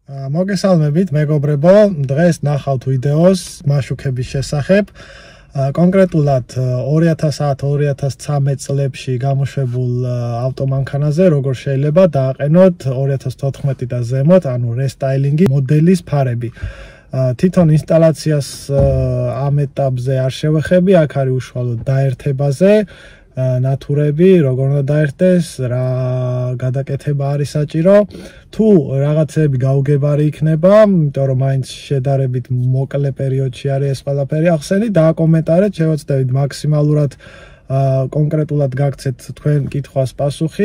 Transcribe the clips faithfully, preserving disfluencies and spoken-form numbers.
მოგესალმებით, მეგობრებო, დღეს ნახავთ ვიდეოს მაშუქების შესახებ. კონკრეტულად ორი ათას ათი ორი ათას ცხრამეტ წლებში გამოშვებულ ავტომანქანაზე როგორ შეიძლება დააყენოთ ორი ათას თოთხმეტი და ზემოთ, ანუ რესტაილინგი მოდელის ფარები. თვითონ ინსტალაციას ამ ეტაპზე არ შევეხები, აქ არის უშუალოდ დაერთებაზე. ნატურები, როგორ უნდა დაერთდეს, რა გადაკეთება არის საჭირო. თუ რაღაცები გაუგებარი იქნება, იმიტომ რომ მაინც შედარებით მოკლე პერიოდში არის ეს ყველაფერი ახსენით, დააკომენტარეთ, შევეცდებით მაქსიმალურად კონკრეტულად გაგცეთ თქვენ კითხვას პასუხი.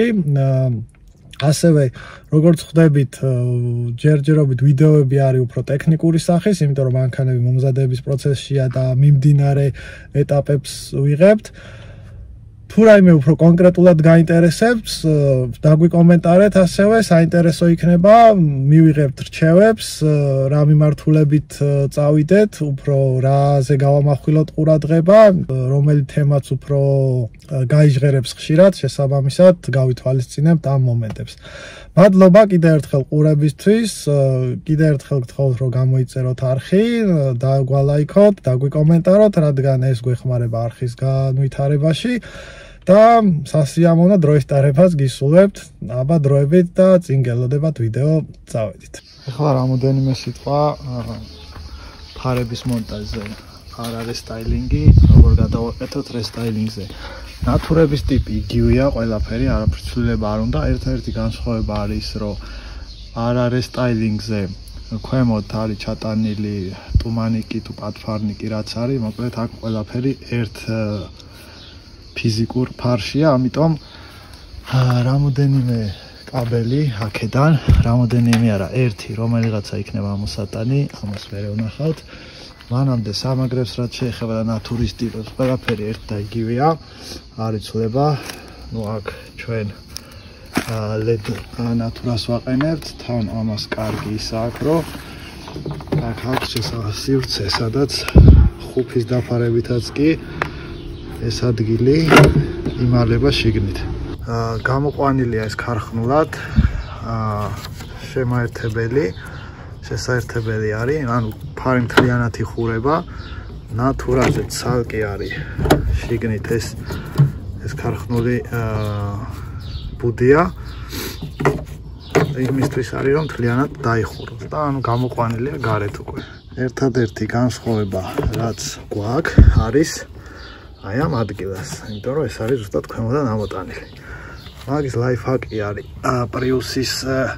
ასევე როგორც ხვდებით, ჯერჯერობით ვიდეოები არის უფრო ტექნიკური სახის, იმიტომ რომ მანქანები მომზადების პროცესშია და მიმდინარე ეტაპებს ვიღებთ. თუ რაიმე უფრო კონკრეტულად გაინტერესებს, დაგვიკომენტარეთ, ასევე საინტერესო იქნება, მივიღებთ რჩევებს, რა მიმართულებით წავიდეთ, უფრო რაზე გავამახვილოთ ყურადღება, რომელი თემაც უფრო გაიჟღერებს ხშირად, შესაბამისად გავითვალისწინებთ ამ მომენტებს. მადლობა კიდევ ერთხელ ყურებისთვის, კიდევ ერთხელ გთხოვთ, რომ გამოიწეროთ არხი, დაგვალაიქოთ, დაგვიკომენტაროთ, რადგან ეს გვეხმარება არხის განვითარებაში. და სასიამოვნო დროის ტარებას გისურვებთ, აბა დროებით და წინ გელოდებათ ვიდეო წავედით. ეხლა რამოდენიმე სიტყვა ფარების მონტაჟზე, არა რესტაილინგი, როგორ გადავაკეთოთ რესტაილინგზე. ნატურების ტიპი იგივეა, ყველაფერი, არაფრის ცვლილება არ უნდა. ერთ-ერთი განსხვავება არის, რომ არა რესტაილინგზე ქვემოთ არის ჩატანილი ტუმანიკი თუ პატფარნიკი, რაც არის, მოკლედ აქ ყველაფერი ერთ ფიზიკურ ფარშია, ამიტომ რამოდენიმე კაბელი აქედან, რამოდენიმე არა, ერთი რომელიღაცა იქნება ამოსატანი, ამას ვერ ვნახავთ. მანამდე სამაგრებს რაც შეეხება და ნატურის ტიპებს, ყველაფერი ერთ და იგივეა, არ იცვლება. ნუ აქ ჩვენ ლედ ნატურას ვაყენებთ, თან ამას კარგი ისა აქვს, რომ აქ აქვს სივრცე, სადაც ხუფის დაფარებითაც კი ეს ადგილი იმალება შიგნით. გამოყვანილია ეს ქარხნულად, შემაერთებელი, შესაერთებელი არის, ანუ ფარი მთლიანად იხურება, ნატურაზე ცალკე არის შიგნით ეს ეს ქარხნული ბუდია. იმისთვის არის, რომ მთლიანად დაიხუროს და ანუ გამოყვანილია გარეთ უკვე. ერთადერთი განსხვავება, რაც გვაქვს, არის აი ამ ადგილას, იმიტომ რომ ეს არის ზუსტად ქვემოდან ამოტანილი. მაგის ლაიფჰაკი არის პრიუსის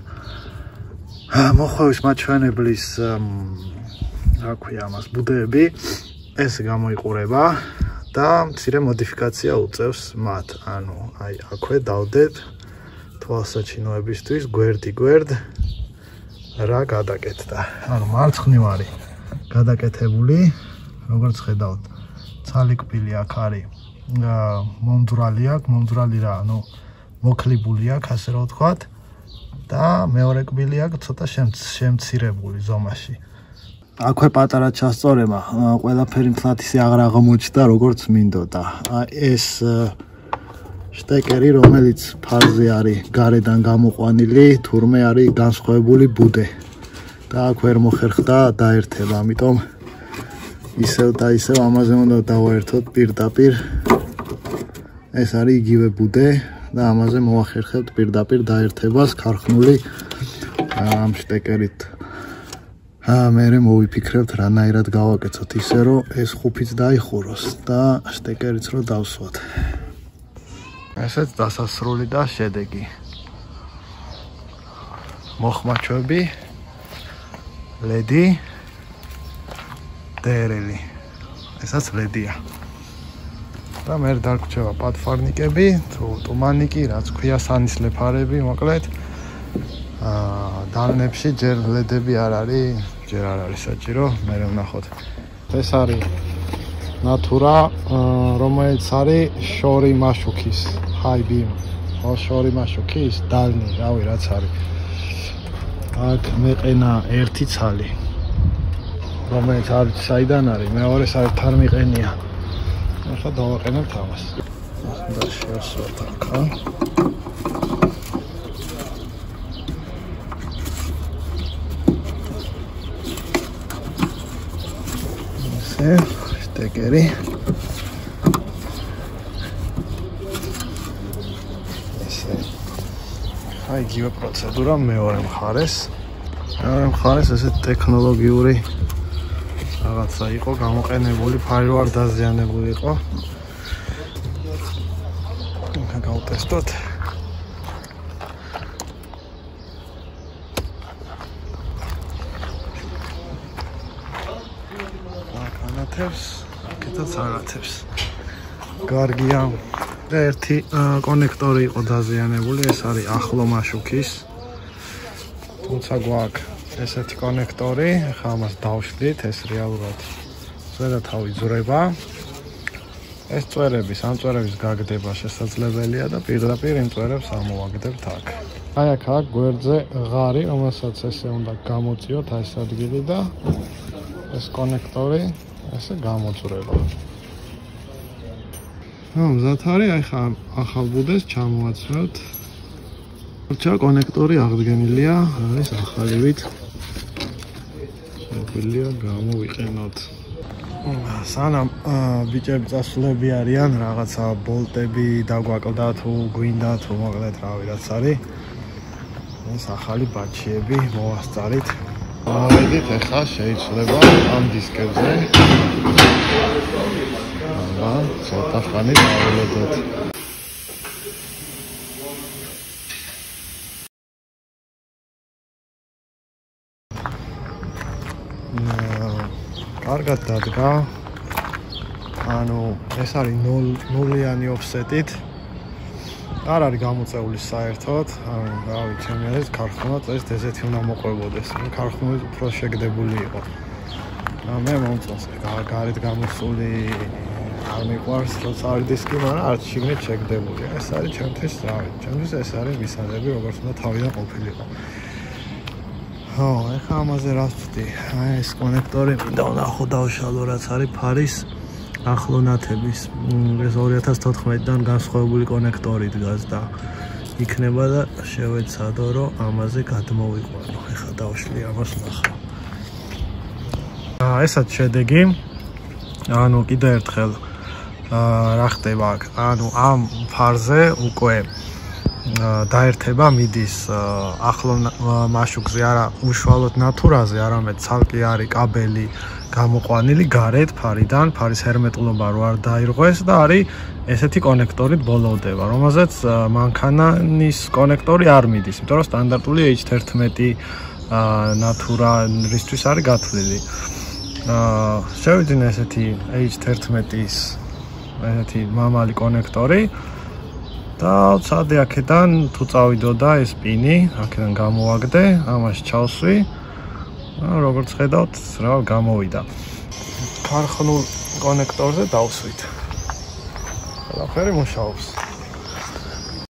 მოხევის მაჩვენებლის რა ქვია ამას ბუდეები, ეს გამოიყურება და მცირე მოდიფიკაცია უწევს მათ. ანუ აი აქვე დავდეთ თვალსაჩინოებისთვის გვერდი გვერდ რა გადაკეთდა. ანუ მარცხნივარი გადაკეთებული, როგორც ხედავთ. ცალიკბილი აქ არის მომძვრალი აქვს, მომძვრალი რა, ანუ მოკლიბული აქვს, ასე რომ ვთქვათ, და მეორე კბილი აქვს ცოტა შემცირებული ზომაში. აქვე პატარა ჩასწორება, ყველაფერი მთლად ისე აღარ აღმოჩნდა, როგორც მინდოდა. ეს შტეკერი, რომელიც ფარზე არის გარედან გამოყვანილი, თურმე არის განსხვავებული ბუდე და აქ ვერ მოხერხდა დაერთება, ამიტომ ისევ და ისევ ამაზე უნდა დავაერთოთ პირდაპირ. ეს არის იგივე ბუდე და ამაზე მოვახერხებთ პირდაპირ დაერთებას ქარხნული ამ შტეკერით. მერე მოვიფიქრებთ რანაირად გავაკეთოთ ისე, რომ ეს ხუფიც დაიხუროს და შტეკერიც რო დავსვათ. ესეც დასასრული და შედეგი. მოხმაჩვები, ლედი, დერელი. ესაც ლედია. და მე დაგვრჩება პატფარნიკები, თუ ტუმანიკი, რაც ქვია სანისლე ფარები, მოკლედ. აა დალნებში ჯერ ლედები არ არის, ჯერ არ არის საჭირო, მე ვნახოთ. ეს არის ნატურა, რომელიც არის შორი მაშუქის, ჰაიბი, ო შორი მაშუქის, დალნი, რავი, რაც არის. აქ მეყენა ერთი ცალი. რომელიც არის საიდან არის, მეორეს არის თან მიყენია. ახლა დავაყენებთ ამას. და შევსვათ აქა. ახე, შტეკერი. ესე. აი, იგივე პროცედურა მეორე მხარეს. მეორე მხარეს ესე ტექნოლოგიური რაღაცა იყო გამოყენებული, ფარი არ დაზიანებული იყო. ახლა გავტესტოთ. აქეთაც არათებს. კარგია. და ერთი კონექტორი იყო დაზიანებული, ეს არის ახლო მაშუქის. თუმცა გვაქვს ესეთი კონექტორი, ახლა ამას დავშლით, ეს რეალურად ზედათავი ძვრება. ეს წვერების, ამ წვერების გაგდება შესაძლებელია და პირდაპირ იმ წვერებს ამოვაგდებთ აქ. აი აქ აქვს გვერდზე ღარი, რომელსაც ესე უნდა გამოწიოთ აი ეს ადგილი და ეს კონექტორი ესე გამოწვრება. ნუ მზად არის, აი ხა ახალ ბუდეს ჩამოაცვევთ. როცა კონექტორი აღდგენილია, არის ახალივით. შეგვიძლია გამოვიყენოთ. სანამ ბიჭები წასულები არიან, რაღაცა ბოლტები დაგვაკლდა თუ გვინდა თუ მოკლედ რავი რაც არის. ეს ახალი ბაჩიები მოვასწარით. ავედით, ახლა შეიძლება ამ დისკებზე. აბა, ცოტა ხანი დაველოდოთ. კარგად დადგა. ანუ ეს არის ნულიანი ოფსეტით. არ არის გამოწეული საერთოდ. ანუ რავი, ჩემი აზრით ქარხანა წესით ესეთი უნდა მოყვებოდეს. ქარხნული უფრო შეგდებული იყო. მე მომწონს გარეთ გამოსული არ მიყვარს, როცა არის დისკი, მაგრამ არც შიგნით შეგდებულია. ეს არის ჩემთვის, რავი, ჩემთვის ეს არის მისაღები, როგორც უნდა თავიდან ყოფილიყო. ხო, ეხლა ამაზე რა ვთქვი? აი ეს კონექტორი მინდა ვნახო დავშალო, რაც არის ფარის ახლო ნათების. ეს ორი ათას თოთხმეტიდან განსხვავებული კონექტორი დგას და იქნება და შევეცადო, რომ ამაზე გადმოვიყვანო. ეხლა დავშლი ამას ვნახავ. აა ესაც შედეგი. ანუ კიდე ერთხელ რა ხდება აქ? ანუ ამ ფარზე უკვე დაერთება მიდის ახლო მაშუქზე, არა უშუალოდ ნათურაზე, არამედ ცალკე არის კაბელი გამოყვანილი გარეთ ფარიდან, ფარის ჰერმეტულობა რო არ დაირღვეს და არის ესეთი კონექტორით ბოლოვდება, რომელზეც მანქანის კონექტორი არ მიდის, იმიტომ რომ სტანდარტული ეიჩ თერთმეტი ნათურისთვის არის გათვლილი. შევიძინე ესეთი ეიჩ თერთმეტის ესეთი მამალი კონექტორი და ცადე აქედან თუ წავიდოდა ეს პინი, აქედან გამოვაგდე, ამას ჩავსვი. როგორც ხედავთ, რა გამოვიდა. ქარხნულ კონექტორზე დავსვით. ყველაფერი მუშაობს.